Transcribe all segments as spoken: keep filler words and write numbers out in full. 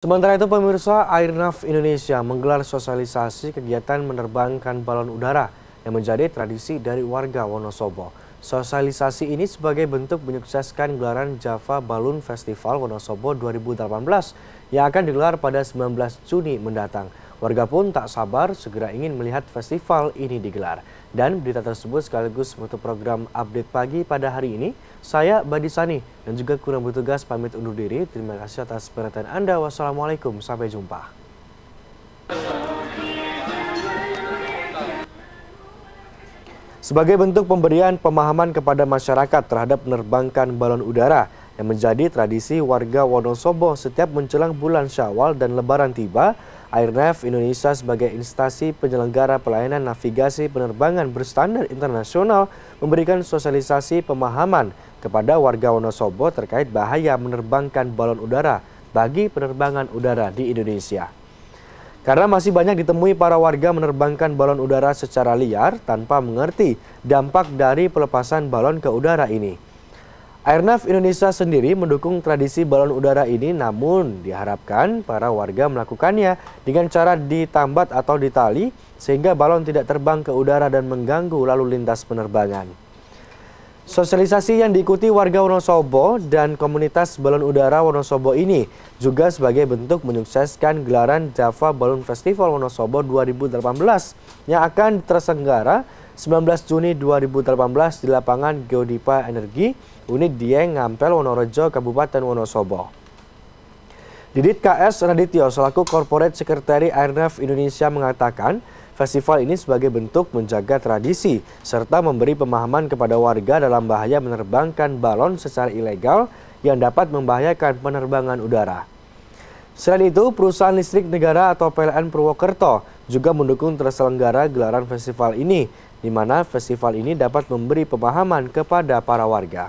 Sementara itu pemirsa, Airnav Indonesia menggelar sosialisasi kegiatan menerbangkan balon udara yang menjadi tradisi dari warga Wonosobo. Sosialisasi ini sebagai bentuk menyukseskan gelaran Java Balloon Festival Wonosobo dua ribu delapan belas yang akan digelar pada sembilan belas Juni mendatang. Warga pun tak sabar segera ingin melihat festival ini digelar. Dan berita tersebut sekaligus menutup program update pagi pada hari ini. Saya Badi Sani dan juga kurang bertugas pamit undur diri. Terima kasih atas perhatian Anda. Wassalamualaikum, sampai jumpa. Sebagai bentuk pemberian pemahaman kepada masyarakat terhadap menerbangkan balon udara yang menjadi tradisi warga Wonosobo setiap menjelang bulan Syawal dan Lebaran tiba, Airnav Indonesia sebagai instansi penyelenggara pelayanan navigasi penerbangan berstandar internasional memberikan sosialisasi pemahaman kepada warga Wonosobo terkait bahaya menerbangkan balon udara bagi penerbangan udara di Indonesia. Karena masih banyak ditemui para warga menerbangkan balon udara secara liar tanpa mengerti dampak dari pelepasan balon ke udara ini. Airnav Indonesia sendiri mendukung tradisi balon udara ini, namun diharapkan para warga melakukannya dengan cara ditambat atau ditali sehingga balon tidak terbang ke udara dan mengganggu lalu lintas penerbangan. Sosialisasi yang diikuti warga Wonosobo dan komunitas balon udara Wonosobo ini juga sebagai bentuk menyukseskan gelaran Java Balloon Festival Wonosobo dua ribu delapan belas yang akan terselenggara sembilan belas Juni dua ribu delapan belas di lapangan Geodipa Energi, Unit Dieng, Ngampel, Wonorejo, Kabupaten Wonosobo. Didit K S Radityo selaku Corporate Secretary Airnav Indonesia mengatakan, festival ini sebagai bentuk menjaga tradisi serta memberi pemahaman kepada warga dalam bahaya menerbangkan balon secara ilegal yang dapat membahayakan penerbangan udara. Selain itu, perusahaan listrik negara atau P L N Purwokerto juga mendukung terselenggara gelaran festival ini, di mana festival ini dapat memberi pemahaman kepada para warga.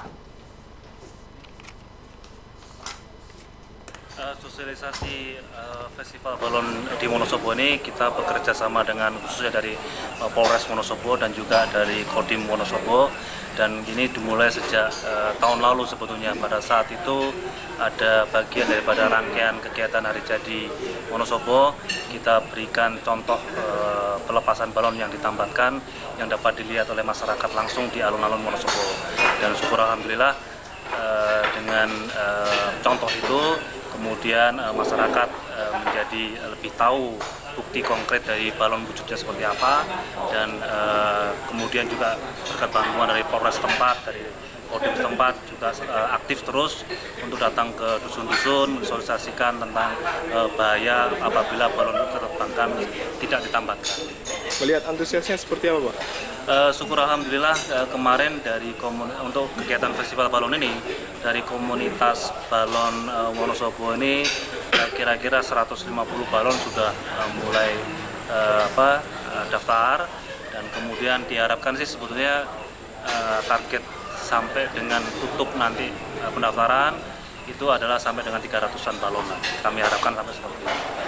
Sosialisasi uh, festival balon di Wonosobo ini kita bekerja sama dengan khususnya dari uh, Polres Wonosobo dan juga dari Kodim Wonosobo, dan ini dimulai sejak uh, tahun lalu sebetulnya. Pada saat itu ada bagian daripada rangkaian kegiatan Hari Jadi Wonosobo, kita berikan contoh uh, pelepasan balon yang ditambatkan yang dapat dilihat oleh masyarakat langsung di alun-alun Wonosobo, dan syukur alhamdulillah uh, dengan uh, contoh itu kemudian uh, masyarakat uh, menjadi lebih tahu bukti konkret dari balon wujudnya seperti apa, dan uh, kemudian juga berkat bantuan dari Polres tempat, dari Kodim tempat juga uh, aktif terus untuk datang ke dusun-dusun mensosialisasikan tentang uh, bahaya apabila balon diterbangkan tidak ditambatkan. Melihat antusiasnya seperti apa, Pak? Uh, syukur alhamdulillah uh, kemarin dari untuk kegiatan festival balon ini dari komunitas balon uh, Wonosobo ini kira-kira uh, seratus lima puluh balon sudah uh, mulai uh, apa uh, daftar, dan kemudian diharapkan sih sebetulnya uh, target sampai dengan tutup nanti uh, pendaftaran itu adalah sampai dengan tiga ratusan balon. Kami harapkan sampai seperti itu.